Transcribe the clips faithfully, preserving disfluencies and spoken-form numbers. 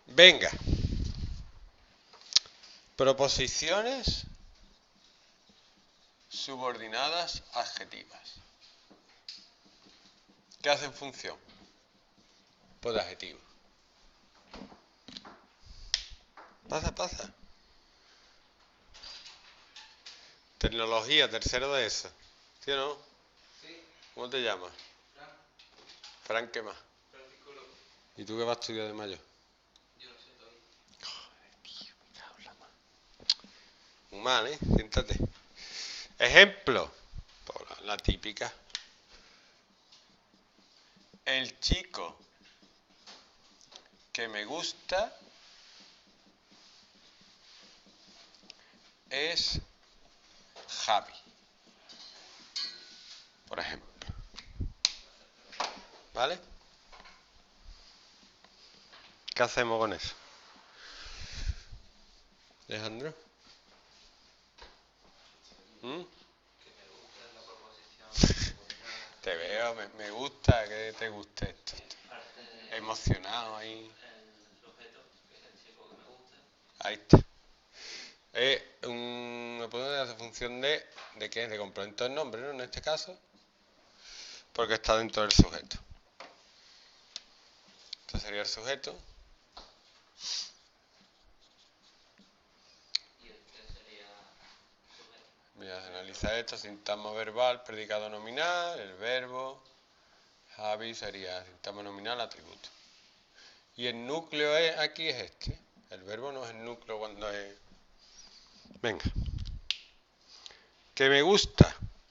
Venga. Proposiciones subordinadas adjetivas. ¿Qué hacen función? Pues de adjetivo. Pasa, pasa. Tecnología, tercero de eso. ¿Sí o no? Sí. ¿Cómo te llamas? Fran. Fran, ¿qué más? Francisco López. ¿Y tú qué vas a estudiar de mayo? Yo no sé todavía. Joder, tío, me cago en la mano. Muy mal, ¿eh? Siéntate. Ejemplo. Por la, la típica. El chico que me gusta es Javi. Por ejemplo. ¿Vale? ¿Qué hacemos con eso? Alejandro. ¿Mm? Que me gusta la proposición subordinada. Te veo, me, me gusta que te guste esto. Parte de Emocionado ahí. el sujeto, que es el chico que me gusta. Ahí está. Es un, me pone hacer función de, ¿de qué? De complemento del nombre, ¿no? En este caso. Porque está dentro del sujeto. Esto sería el sujeto. ¿Y el que sería sujeto? Mira, se analiza esto, sintagma verbal, predicado nominal, el verbo. Javi sería sintagma nominal, atributo. Y el núcleo es, aquí es este. El verbo no es el núcleo cuando es... Venga. Que me gusta.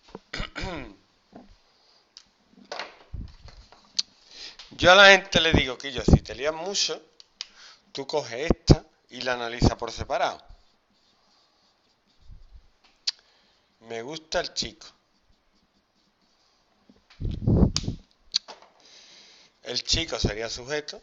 Yo a la gente le digo que yo, si te lías mucho, tú coges esta y la analizas por separado. Me gusta el chico. El chico sería sujeto.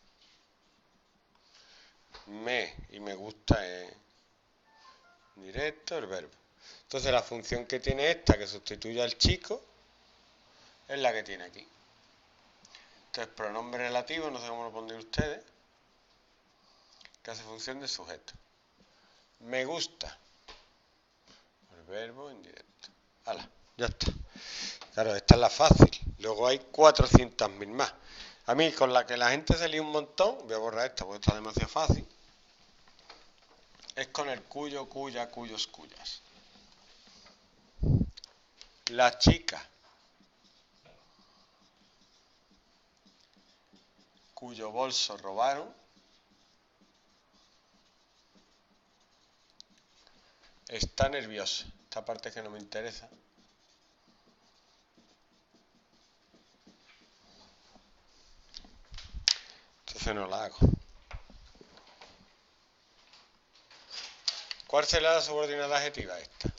Me y me gusta es directo el verbo. Entonces la función que tiene esta, que sustituye al chico, es la que tiene aquí. Entonces pronombre relativo, no sé cómo lo pondréis ustedes, que hace función de sujeto. Me gusta. El verbo indirecto. Hala, ya está. Claro, esta es la fácil. Luego hay cuatrocientas mil más. A mí, con la que la gente se lía un montón, voy a borrar esta porque está demasiado fácil, es con el cuyo, cuya, cuyos, cuyas. La chica cuyo bolso robaron está nerviosa. Esta parte es que no me interesa. Entonces no la hago. ¿Cuál será la subordinada adjetiva esta?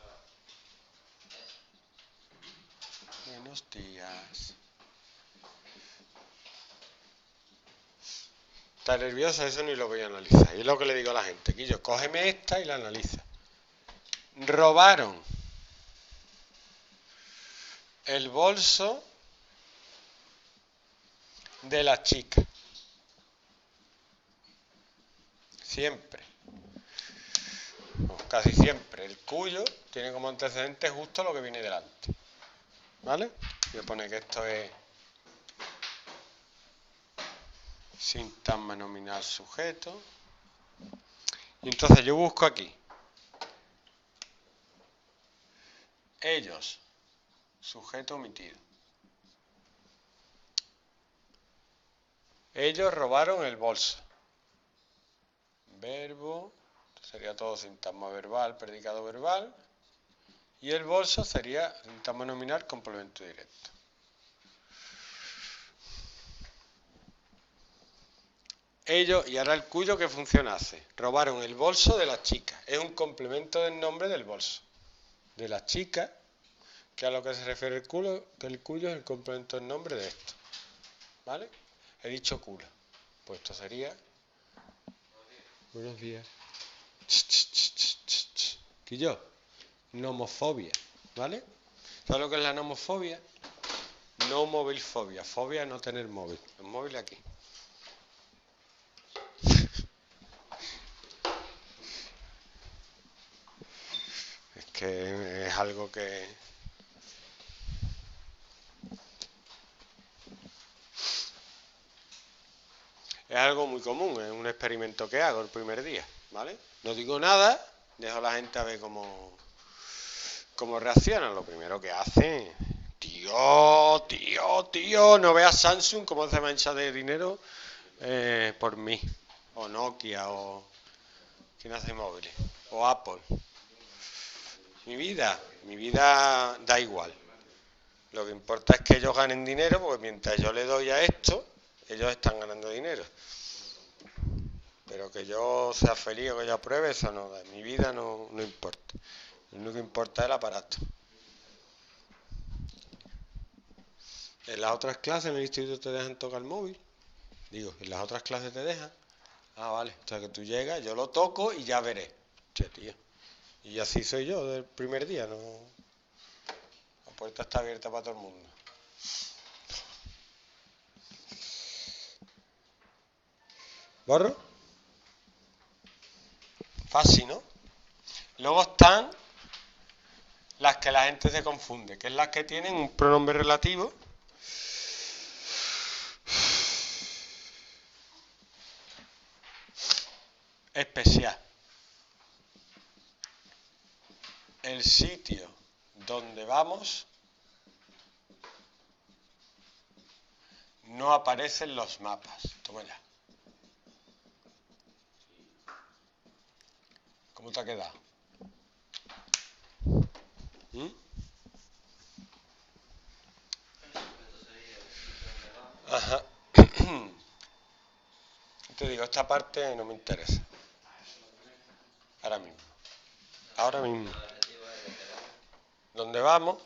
Buenos días. Está nerviosa, eso ni lo voy a analizar. Y es lo que le digo a la gente, que yo, cógeme esta y la analiza. Robaron el bolso de la chica. Siempre. O casi siempre. El cuyo tiene como antecedente justo lo que viene delante. ¿Vale? Voy a poner que esto es sintagma nominal sujeto. Y entonces yo busco aquí. Ellos. Sujeto omitido. Ellos robaron el bolso. Verbo. Sería todo sintagma verbal, predicado verbal. Y el bolso sería sintagma nominal, complemento directo. Ellos, y ahora el cuyo, ¿qué función hace? Robaron el bolso de la chica. Es un complemento del nombre del bolso. De la chica, que a lo que se refiere el culo, que el cuyo es el complemento del nombre de esto. ¿Vale? He dicho culo. Pues esto sería... Buenos días. Quillo. Nomofobia. ¿Vale? ¿Sabes lo que es la nomofobia? No movilfobia. Fobia es no tener móvil. El móvil aquí. que es algo que... Es algo muy común, es un experimento que hago el primer día, ¿vale? No digo nada, dejo a la gente a ver cómo, cómo reaccionan. Lo primero que hacen, tío, tío, tío, no veas Samsung cómo se mancha de dinero eh, por mí, o Nokia, o quién hace móviles, o Apple. Mi vida, mi vida da igual. Lo que importa es que ellos ganen dinero, porque mientras yo le doy a esto, ellos están ganando dinero. Pero que yo sea feliz o que yo apruebe, eso no da. Mi vida no, no importa. Lo único que importa es el aparato. En las otras clases en el instituto te dejan tocar el móvil. Digo, en las otras clases te dejan. Ah, vale. O sea que tú llegas, yo lo toco y ya veré. Che, tío. Y así soy yo del primer día, no. La puerta está abierta para todo el mundo. ¿Borro? Fácil, ¿no? Luego están las que la gente se confunde, que es las que tienen un pronombre relativo especial. El sitio donde vamos no aparece en los mapas. Toma ya. ¿Cómo te ha quedado? ¿Mm? Ajá. Te digo, esta parte no me interesa. Ahora mismo. Ahora mismo. ¿Dónde vamos?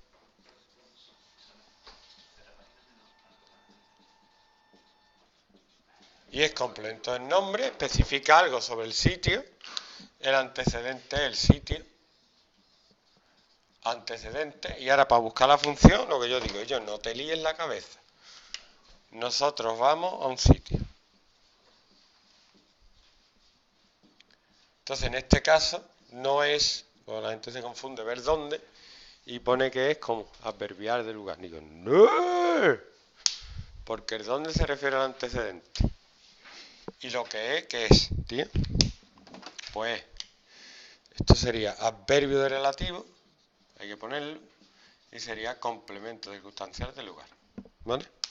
Y es complemento del nombre, especifica algo sobre el sitio. El antecedente es el sitio. Antecedente. Y ahora para buscar la función, lo que yo digo, ellos no te líen la cabeza. Nosotros vamos a un sitio. Entonces, en este caso, no es, o la gente se confunde, ver dónde, y pone que es como adverbial de lugar. Digo, no, porque el dónde se refiere al antecedente. Y lo que es, ¿qué es, tío? Pues, esto sería adverbio de relativo, hay que ponerlo, y sería complemento circunstancial del lugar, ¿vale?